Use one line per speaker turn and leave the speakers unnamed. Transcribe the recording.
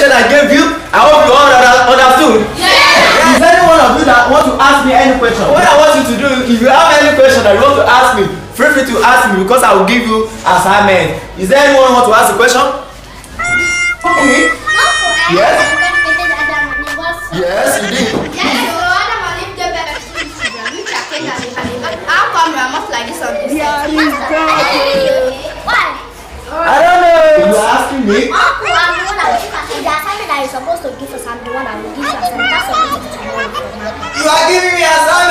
question I gave you? I hope you all understood. Yeah. Is anyone of you that want to ask me any question? What I want you to do, if you have any question that you want to ask me, feel free to ask me because I will give you assignment. Is there anyone who want to ask a question? Okay. Yes. Yes, you did.
How come you are not like this on this? Why?
I don't know. You are asking me?
Uncle, I'm the one that will give us the assignment that you're supposed to give us. I'm the one that will give us. And that's what you are giving me assignment.